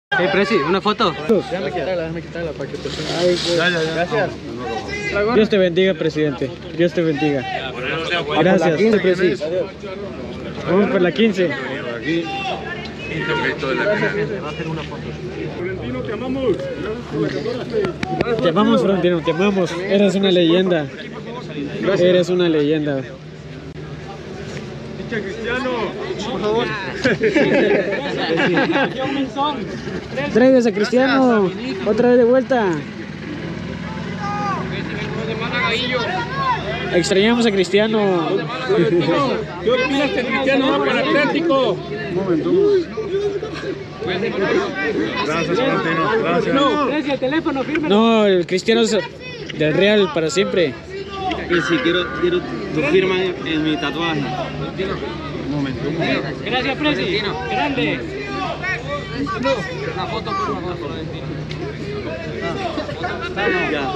Hey, Presi, ¿una foto? Déjame quitarla para que te suene. Gracias. Dios te bendiga, presidente. Dios te bendiga. Gracias. 15, Presi. Vamos por la 15. Florentino, te amamos. Te amamos, Florentino, te amamos. Eres una leyenda. Eres una leyenda. Hincha Cristiano. Por favor. Traigas a Cristiano. Otra vez de vuelta. Extrañamos a Cristiano. ¿Qué opinas que Cristiano va para el Atlético? Un momento. Gracias, Florentino. Gracias. No, el Cristiano es del Real para siempre. Y si quiero tu firma en mi tatuaje. Un momento. Gracias, Presi. Grande. Una foto por favor, Florentino. Ya,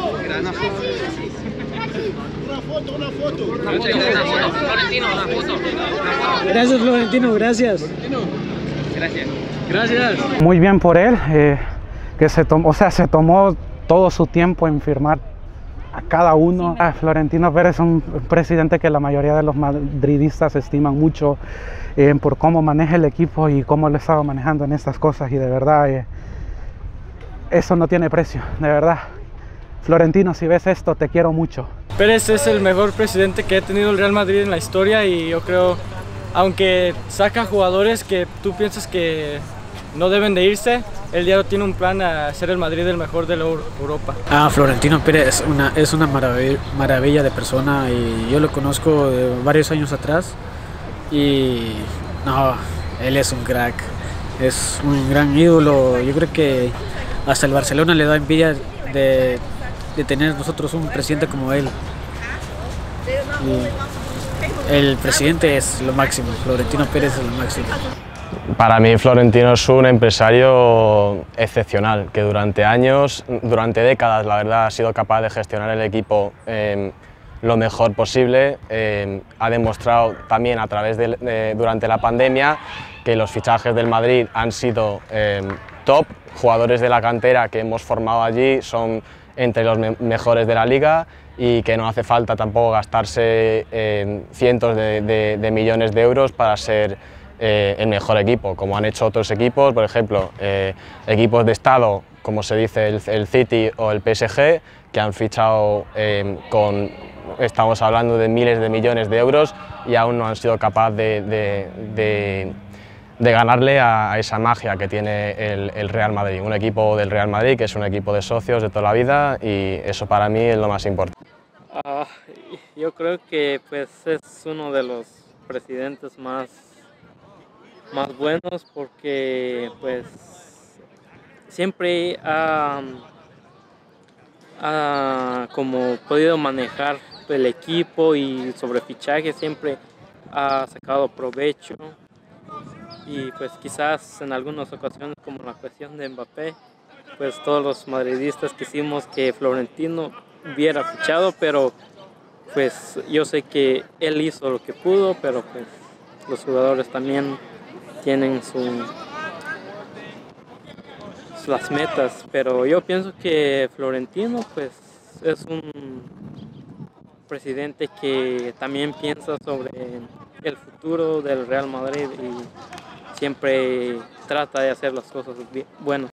Una foto. Florentino, una foto. Gracias, Florentino, gracias. Gracias. Muy bien por él, que se tomó todo su tiempo en firmar a cada uno. Florentino Pérez es un presidente que la mayoría de los madridistas estiman mucho por cómo maneja el equipo y cómo lo estaba manejando en estas cosas, y de verdad eso no tiene precio, de verdad. Florentino, si ves esto, te quiero mucho. Pérez es el mejor presidente que ha tenido el Real Madrid en la historia, y yo creo, aunque saca jugadores que tú piensas que no deben de irse, el diario tiene un plan a hacer el Madrid el mejor de Europa. Florentino Pérez es una maravilla de persona, y yo lo conozco de varios años atrás, y no, él es un crack, es un gran ídolo. Yo creo que hasta el Barcelona le da envidia de tener nosotros un presidente como él. Y el presidente es lo máximo, Florentino Pérez es lo máximo. Para mí Florentino es un empresario excepcional, que durante años, durante décadas, la verdad, ha sido capaz de gestionar el equipo lo mejor posible. Ha demostrado también a través durante la pandemia que los fichajes del Madrid han sido top. Jugadores de la cantera que hemos formado allí son entre los mejores de la liga, y que no hace falta tampoco gastarse cientos de millones de euros para ser el mejor equipo, como han hecho otros equipos, por ejemplo, equipos de estado, como se dice el City o el PSG, que han fichado estamos hablando de miles de millones de euros, y aún no han sido capaces de ganarle a esa magia que tiene el Real Madrid, un equipo del Real Madrid que es un equipo de socios de toda la vida, y eso para mí es lo más importante. Yo creo que pues es uno de los presidentes más buenos, porque pues siempre ha como podido manejar el equipo, y sobre fichaje siempre ha sacado provecho. Y pues quizás en algunas ocasiones, como la cuestión de Mbappé, pues todos los madridistas quisimos que Florentino hubiera fichado, pero pues yo sé que él hizo lo que pudo, pero pues los jugadores también tienen las metas. Pero yo pienso que Florentino pues es un presidente que también piensa sobre el futuro del Real Madrid, y siempre trata de hacer las cosas buenas.